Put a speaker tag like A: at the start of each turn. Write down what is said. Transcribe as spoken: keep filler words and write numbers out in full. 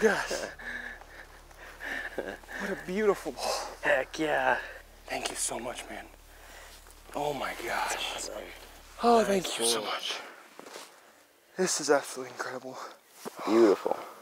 A: Look at us. What a beautiful ball.
B: Heck yeah.
A: Thank you so much, man. Oh my gosh.
B: Awesome.
A: Oh,
B: Nice
A: thank you so
B: ball.
A: much. This is absolutely incredible.
B: Beautiful.